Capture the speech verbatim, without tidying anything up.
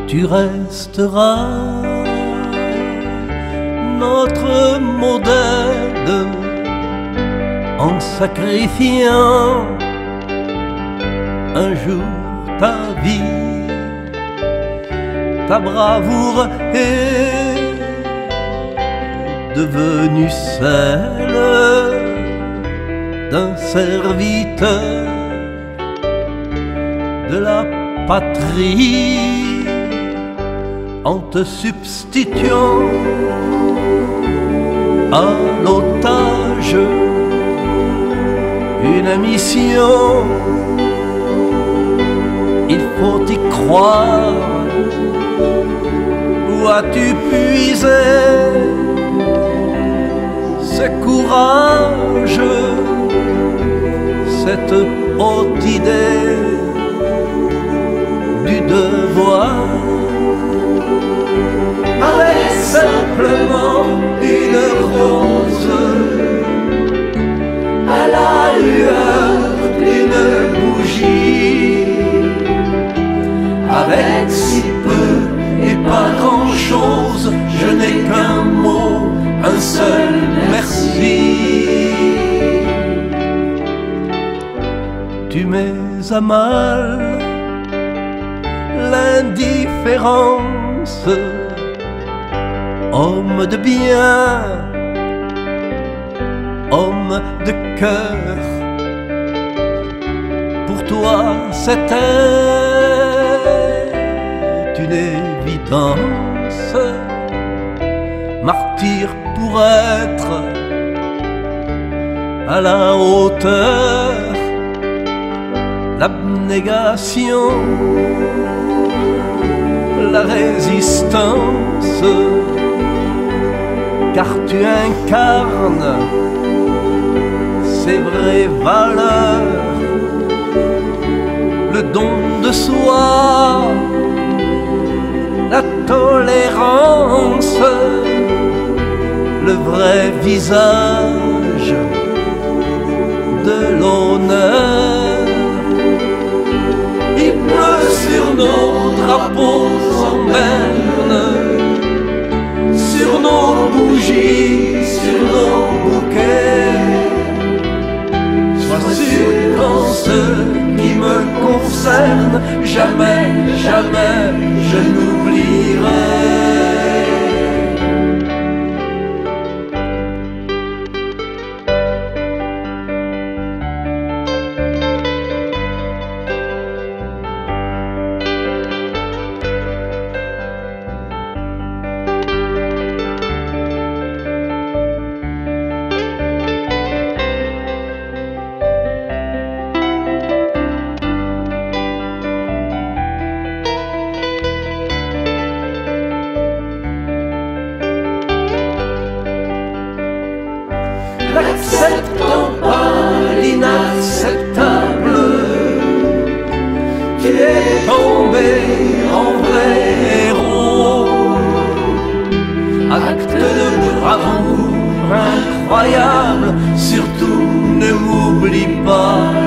tu resteras notre modèle en sacrifiant un jour ta vie, ta bravoure est devenue celle d'un serviteur de la patrie en te substituant à l'otage une mission. Il faut y croire. Où as-tu puisé ce courage, cette haute idée du devoir? Avec simplement une rose à la lueur d'une bougie, avec si peu et pas grand-chose, je n'ai qu'un mot, un seul merci. Tu mets à mal l'indifférence, homme de bien, homme de cœur. Pour toi c'était une évidence, martyr pour être à la hauteur, l'abnégation, la résistance, car tu incarnes ces vraies valeurs, le don de soi, la tolérance, le vrai visage de l'honneur. Il pleut sur nos drapeaux en berne, sur nos bougies, sur nos bouquets. Sois sûr qu'en ce qui me concerne, jamais, jamais je n'oublierai. N'acceptons pas l'inacceptable, tu es tombé en vrai héros. Acte de bravoure incroyable, surtout ne m'oublie pas.